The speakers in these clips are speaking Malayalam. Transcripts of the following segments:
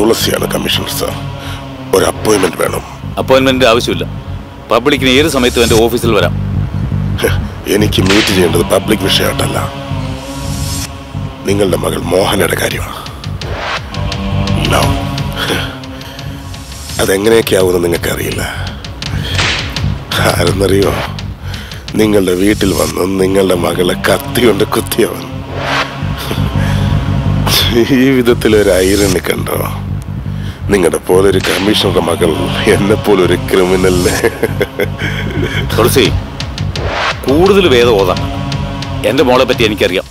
തുളസിയാണ് കമ്മീഷണർ സാർ. ഒരു അപ്പോയിന്റ്മെന്റ് വേണം. അപ്പോയിന്റ്മെന്റ് ആവശ്യമില്ല. പബ്ലിക്കിന് ഏത് സമയത്തും എൻ്റെ ഓഫീസിൽ വരാം. എനിക്ക് മീറ്റ് ചെയ്യേണ്ടത് പബ്ലിക് വിഷയമായിട്ടല്ല, നിങ്ങളുടെ മകൾ മോഹനയുടെ കാര്യമാണ്. അതെങ്ങനെയൊക്കെ ആവുമെന്ന് നിങ്ങൾക്കറിയില്ല. ആരെന്നറിയോ? നിങ്ങളുടെ വീട്ടിൽ വന്ന് നിങ്ങളുടെ മകളെ കത്തി കൊണ്ട് കുത്തിയവൻ. ഈ വിധത്തിലൊരു ഐറണി കണ്ടോ? നിങ്ങളുടെ പോലൊരു കമ്മീഷണറുടെ മകൾ എന്നെപ്പോലൊരു ക്രിമിനലിനെ. തുളസി, കൂടുതൽ വേദം ഓതാം. എൻ്റെ മോളെ പറ്റി എനിക്കറിയാം.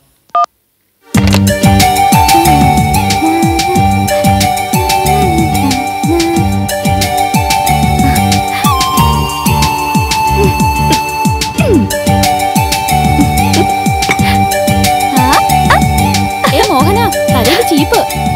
ചീപ്പ്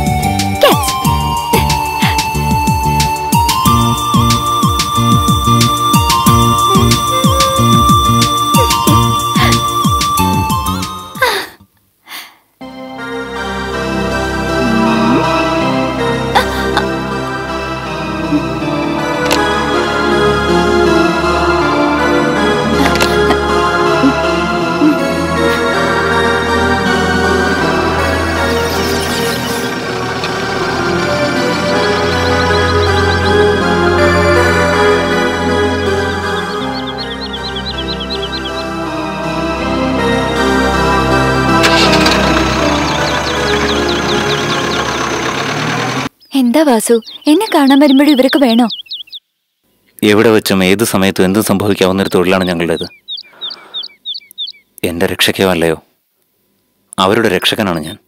എന്താ വാസു, എന്നെ കാണാൻ വരുമ്പോഴും ഇവരൊക്കെ വേണോ? എവിടെ വെച്ചും ഏത് സമയത്തും എന്തും സംഭവിക്കാവുന്നൊരു തൊഴിലാണ് ഞങ്ങളുടേത്. എൻ്റെ രക്ഷയ്ക്കോ അല്ലയോ, അവരുടെ രക്ഷകനാണ് ഞാൻ.